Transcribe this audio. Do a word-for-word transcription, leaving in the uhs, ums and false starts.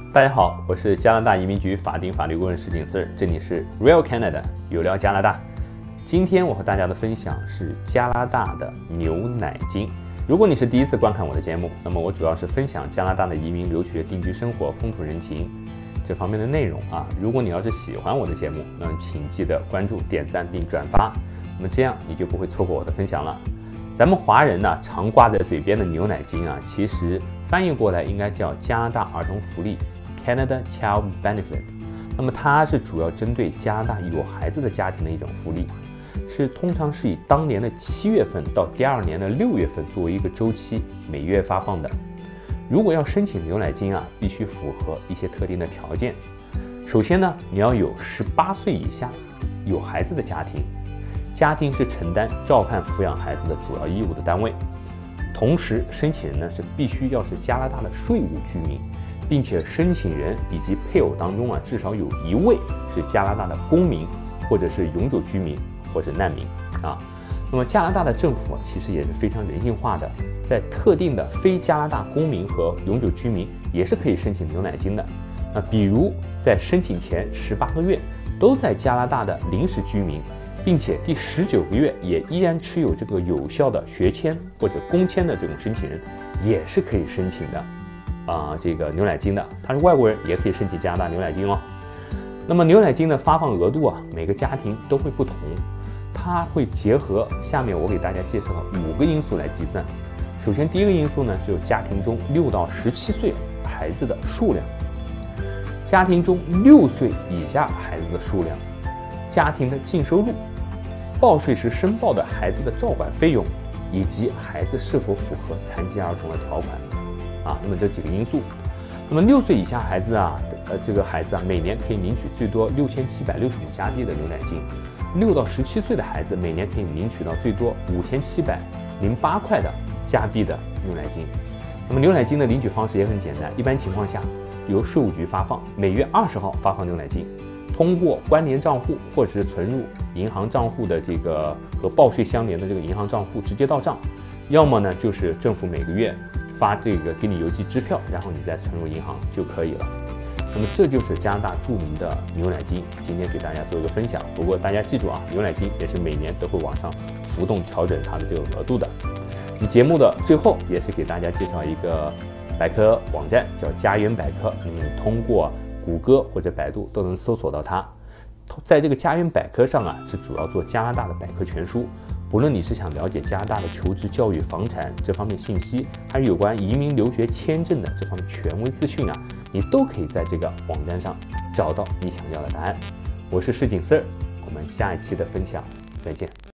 大家好，我是加拿大移民局法定法律顾问石景四，这里是 Real Canada 有聊加拿大。今天我和大家的分享是加拿大的牛奶金。如果你是第一次观看我的节目，那么我主要是分享加拿大的移民、留学、定居生活、风土人情这方面的内容啊。如果你要是喜欢我的节目，那请记得关注、点赞并转发，那么这样你就不会错过我的分享了。咱们华人呢常挂在嘴边的牛奶金啊，其实翻译过来应该叫加拿大儿童福利 （Canada Child Benefit）。那么它是主要针对加拿大有孩子的家庭的一种福利，是通常是以当年的七月份到第二年的六月份作为一个周期，每月发放的。如果要申请牛奶金啊，必须符合一些特定的条件。首先呢，你要有十八岁以下有孩子的家庭。家庭是承担照看抚养孩子的主要义务的单位，同时申请人呢是必须要是加拿大的税务居民，并且申请人以及配偶当中啊至少有一位是加拿大的公民或者是永久居民或者难民啊。那么加拿大的政府啊其实也是非常人性化的，在特定的非加拿大公民和永久居民也是可以申请牛奶金的。那比如在申请前十八个月都在加拿大的临时居民，并且第十九个月也依然持有这个有效的学签或者工签的这种申请人，也是可以申请的啊、呃，这个牛奶金的。他是外国人也可以申请加拿大牛奶金哦。那么牛奶金的发放额度啊，每个家庭都会不同，它会结合下面我给大家介绍的五个因素来计算。首先，第一个因素呢，就是家庭中六到十七岁孩子的数量，家庭中六岁以下孩子的数量，家庭的净收入，报税时申报的孩子的照管费用，以及孩子是否符合残疾儿童的条款啊。那么这几个因素，那么六岁以下孩子啊，呃，这个孩子啊，每年可以领取最多六千七百六十五加币的牛奶金；六到十七岁的孩子每年可以领取到最多五千七百零八块的加币的牛奶金。那么牛奶金的领取方式也很简单，一般情况下由税务局发放，每月二十号发放牛奶金。通过关联账户或者是存入银行账户的这个和报税相连的这个银行账户直接到账，要么呢就是政府每个月发这个给你邮寄支票，然后你再存入银行就可以了。那么这就是加拿大著名的牛奶金，今天给大家做一个分享。不过大家记住啊，牛奶金也是每年都会往上浮动调整它的这个额度的。那节目的最后也是给大家介绍一个百科网站，叫家园百科，你通过谷歌或者百度都能搜索到它。在这个家园百科上啊，是主要做加拿大的百科全书。不论你是想了解加拿大的求职、教育、房产这方面信息，还是有关移民、留学、签证的这方面权威资讯啊，你都可以在这个网站上找到你想要的答案。我是石景四，我们下一期的分享再见。